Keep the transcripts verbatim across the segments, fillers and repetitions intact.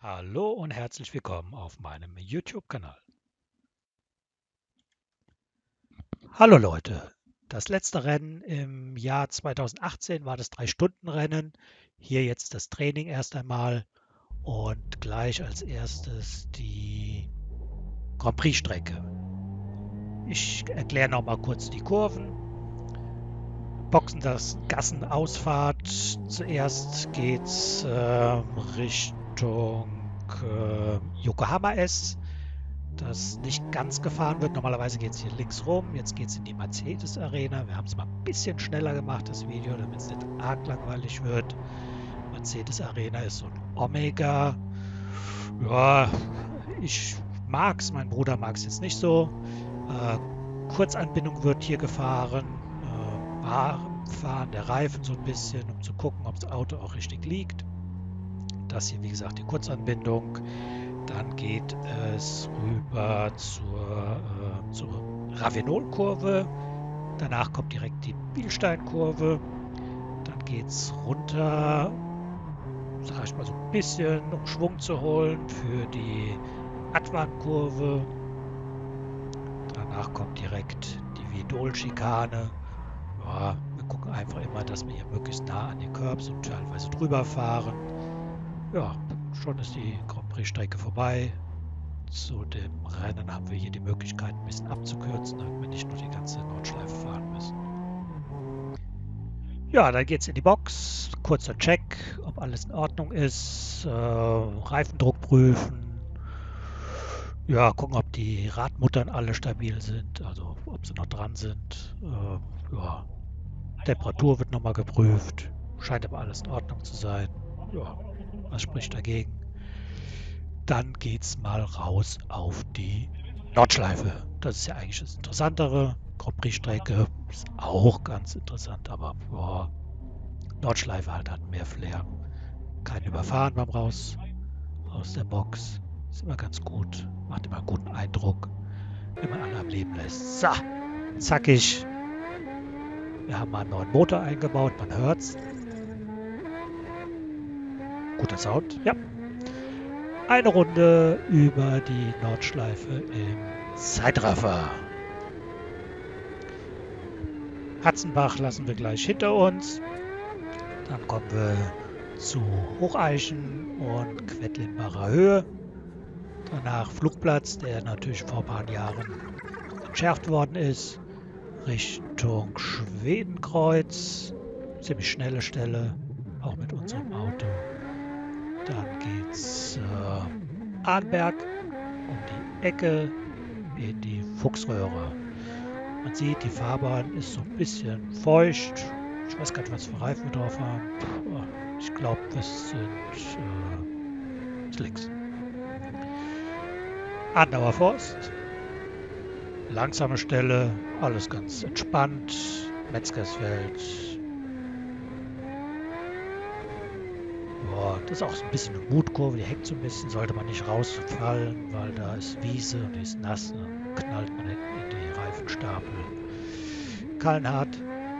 Hallo und herzlich willkommen auf meinem YouTube-Kanal. Hallo Leute, das letzte Rennen im Jahr zweitausendachtzehn war das drei Stunden Rennen. Hier jetzt das Training erst einmal und gleich als erstes die Grand Prix-Strecke. Ich erkläre noch mal kurz die Kurven. Boxen das Gassenausfahrt. Zuerst geht's äh, Richtung äh, Yokohama S, das nicht ganz gefahren wird. Normalerweise geht es hier links rum. Jetzt geht es in die Mercedes Arena. Wir haben es mal ein bisschen schneller gemacht, das Video, damit es nicht arg langweilig wird. Mercedes Arena ist so ein Omega. Ja, ich mag es. Mein Bruder mag es jetzt nicht so. Äh, Kurzanbindung wird hier gefahren. Äh, warm fahren der Reifen so ein bisschen, um zu gucken, ob das Auto auch richtig liegt. Das hier, wie gesagt, die Kurzanbindung. Dann geht es rüber zur, äh, zur Ravenol-Kurve. Danach kommt direkt die Bilstein-Kurve. Dann geht es runter, sag ich mal so ein bisschen, um Schwung zu holen für die Advan-Kurve. Danach kommt direkt die Vidol-Schikane. Ja, wir gucken einfach immer, dass wir hier möglichst nah an den Curbs und teilweise drüber fahren. Ja, schon ist die Grand Prix-Strecke vorbei. Zu dem Rennen haben wir hier die Möglichkeit, ein bisschen abzukürzen, damit wir nicht nur die ganze Nordschleife fahren müssen. Ja, dann geht es in die Box. Kurzer Check, ob alles in Ordnung ist. Äh, Reifendruck prüfen. Ja, gucken, ob die Radmuttern alle stabil sind, also ob sie noch dran sind. Äh, ja. Temperatur wird nochmal geprüft. Scheint aber alles in Ordnung zu sein. Ja, was spricht dagegen? Dann geht's mal raus auf die Nordschleife. Das ist ja eigentlich das Interessantere. Grand Prix-Strecke ist auch ganz interessant, aber boah, Nordschleife halt hat mehr Flair. Kein Überfahren beim Raus aus der Box. Ist immer ganz gut. Macht immer einen guten Eindruck, wenn man alle am Leben lässt. So, zackig. Wir haben mal einen neuen Motor eingebaut, man hört's. Guter Sound, ja. Eine Runde über die Nordschleife im Zeitraffer. Hatzenbach lassen wir gleich hinter uns. Dann kommen wir zu Hocheichen und Quedlinbacher Höhe. Danach Flugplatz, der natürlich vor ein paar Jahren entschärft worden ist. Richtung Schwedenkreuz. Ziemlich schnelle Stelle, auch mit unserem Auto. Dann geht's äh, Arnberg um die Ecke in die Fuchsröhre. Man sieht, die Fahrbahn ist so ein bisschen feucht. Ich weiß gar nicht, was für Reifen wir drauf haben. Ich glaube, das sind äh, Slicks. Andauer Forst. Langsame Stelle, alles ganz entspannt. Metzgersfeld. Ja, das ist auch so ein bisschen eine Mutkurve, die hängt so ein bisschen, sollte man nicht rausfallen, weil da ist Wiese und die ist nass, dann knallt man hinten in die Reifenstapel. Kallenhardt.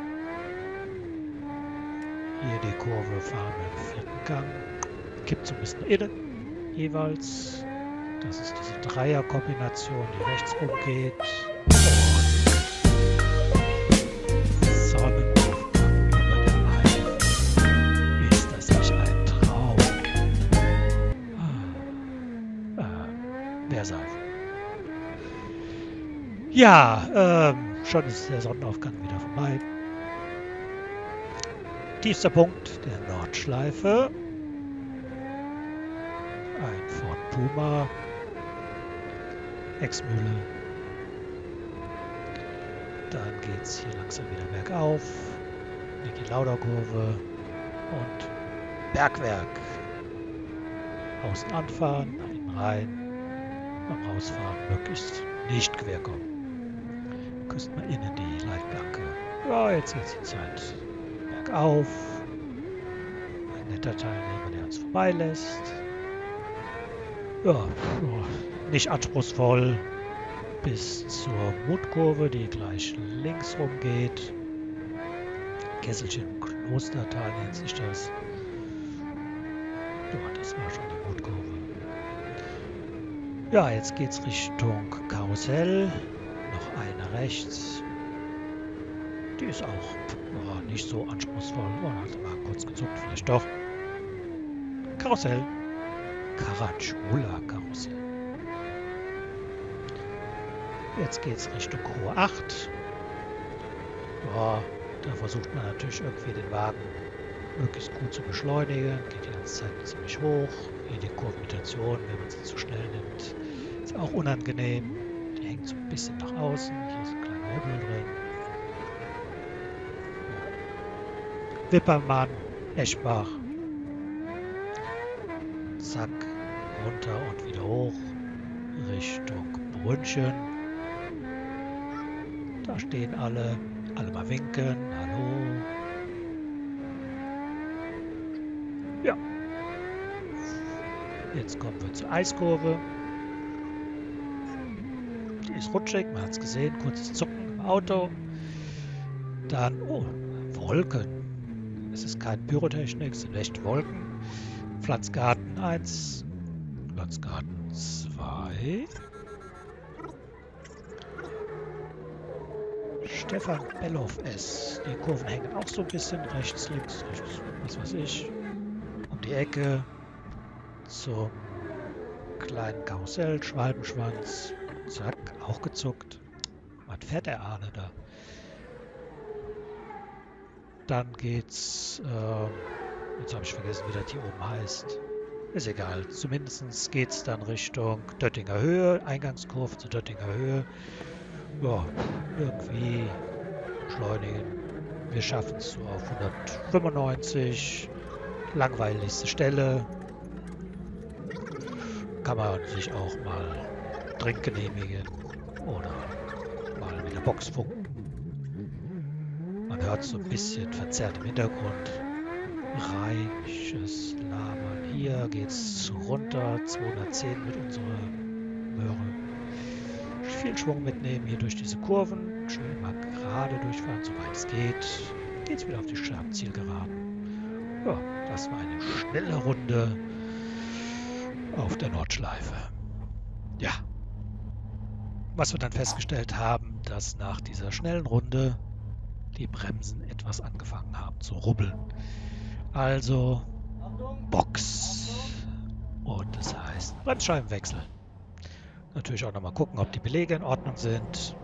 Hier die Kurve fahren wir im vierten Gang. Kippt so ein bisschen innen jeweils. Das ist diese Dreierkombination, die rechts rumgeht. Ja, ähm, schon ist der Sonnenaufgang wieder vorbei. Tiefster Punkt der Nordschleife. Ein Ford Puma. Exmühle. Dann geht es hier langsam wieder bergauf. Niki Lauda Kurve und Bergwerk. Außen anfahren, nach innen rein. Beim Rausfahren möglichst nicht quer kommen. Küsst mal innen die Leitplanke. Ja, jetzt geht die Zeit bergauf. Ein netter Teilnehmer, der uns vorbeilässt. Ja, ja, nicht anspruchsvoll. Bis zur Mutkurve, die gleich links rum geht. Kesselchen im Klostertal nennt sich das. Ja, das war schon die Mutkurve. Ja, jetzt geht's Richtung Karussell. Noch eine rechts. Die ist auch ja, nicht so anspruchsvoll. Oh, da hat der Wagen kurz gezuckt, vielleicht doch. Karussell. Caracciolo-Karussell. Jetzt geht's Richtung Hohe acht. Ja, da versucht man natürlich irgendwie den Wagen möglichst gut zu beschleunigen. Geht die ganze Zeit ziemlich hoch. Hier die Kurvenmitation, wenn man sie zu schnell nimmt, ist auch unangenehm. Die hängt so ein bisschen nach außen. Hier ist ein kleiner Hubbel drin. Wippermann, Eschbach. Zack, runter und wieder hoch. Richtung Brünnchen. Da stehen alle. Alle mal winken. Hallo. Ja. Jetzt kommen wir zur Eiskurve. Die ist rutschig, man hat es gesehen. Kurzes Zucken im Auto. Dann, oh, Wolken. Es ist kein Pyrotechnik, es sind echte Wolken. Pflanzgarten eins. Pflanzgarten zwei. Stefan Bellow S. Die Kurven hängen auch so ein bisschen rechts, links, rechts, was weiß ich. Um die Ecke zum kleinen Karussell, Schwalbenschwanz. Zack, auch gezuckt. Was fährt der Arne da? Dann geht's, äh, jetzt habe ich vergessen, wie das hier oben heißt. Ist egal. Zumindest geht's dann Richtung Döttinger Höhe, Eingangskurve zu Döttinger Höhe. Ja, irgendwie beschleunigen. Wir schaffen es so auf hundertfünfundneunzig. Langweiligste Stelle. Kann man sich auch mal Trink genehmigen oder mal mit der Box funken. Man hört so ein bisschen verzerrt im Hintergrund. Reiches Labern. Hier geht's runter. zweihundertzehn mit unserer Möhre. Viel Schwung mitnehmen hier durch diese Kurven. Schön mal gerade durchfahren, soweit es geht. Geht's wieder auf die Zielgeraden. Ja, das war eine schnelle Runde auf der Nordschleife. Ja, was wir dann festgestellt haben, dass nach dieser schnellen Runde die Bremsen etwas angefangen haben zu rubbeln. Also Box. Und das heißt Bremsscheibenwechsel. Natürlich auch nochmal gucken, ob die Belege in Ordnung sind.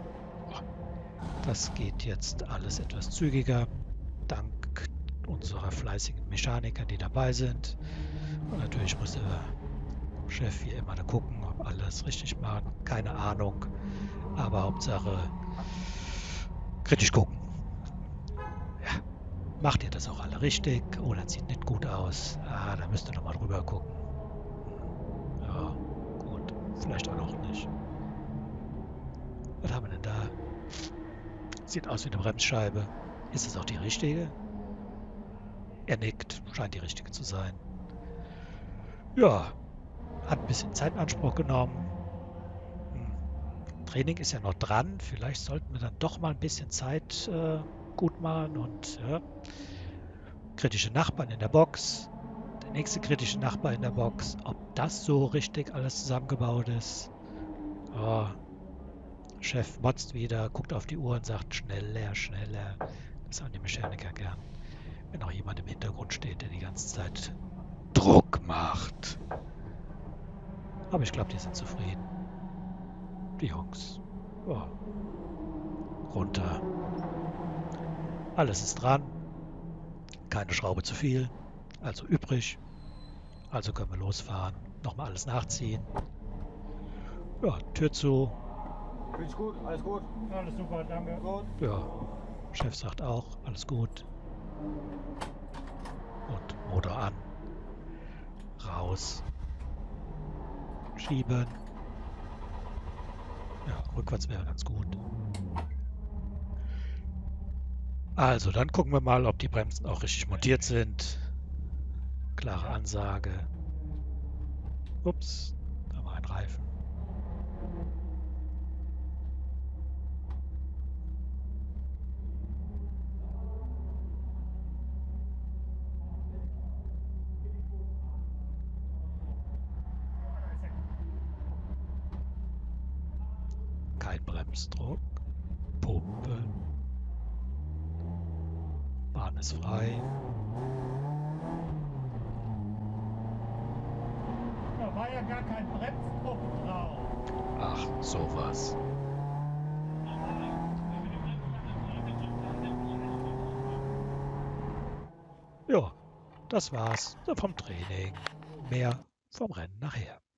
Das geht jetzt alles etwas zügiger, dank unserer fleißigen Mechaniker, die dabei sind. Und natürlich muss der Chef wie immer da gucken, ob alles richtig macht. Keine Ahnung, aber Hauptsache kritisch gucken. Ja. Macht ihr das auch alle richtig? Oh, das sieht nicht gut aus. Ah, da müsst ihr nochmal drüber gucken. Ja, gut. Vielleicht auch noch nicht. Was haben wir denn da? Sieht aus wie eine Bremsscheibe. Ist es auch die richtige? Er nickt. Scheint die richtige zu sein. Ja, hat ein bisschen Zeit in Anspruch genommen. Hm. Training ist ja noch dran. Vielleicht sollten wir dann doch mal ein bisschen Zeit äh, gut machen. Und ja, kritische Nachbarn in der Box. Der nächste kritische Nachbar in der Box. Ob das so richtig alles zusammengebaut ist. Oh, Chef motzt wieder, guckt auf die Uhr und sagt schneller, schneller. Das haben die Mechaniker gern. Wenn auch jemand im Hintergrund steht, der die ganze Zeit Druck macht. Aber ich glaube, die sind zufrieden. Die Jungs. Oh. Runter. Alles ist dran. Keine Schraube zu viel. Also übrig. Also können wir losfahren. Nochmal alles nachziehen. Ja, Tür zu. Geht's gut? Alles gut? Alles super, danke. Gut. Ja, Chef sagt auch, alles gut. Und Motor an. Raus. Schieben. Ja, rückwärts wäre ganz gut. Also, dann gucken wir mal, ob die Bremsen auch richtig montiert sind. Klare Ansage. Ups, da war ein Reifen. Kein Bremsdruck. Pumpe. Bahn ist frei. Da war ja gar kein Bremsdruck drauf. Ach, sowas. Ja, das war's vom Training. Mehr vom Rennen nachher.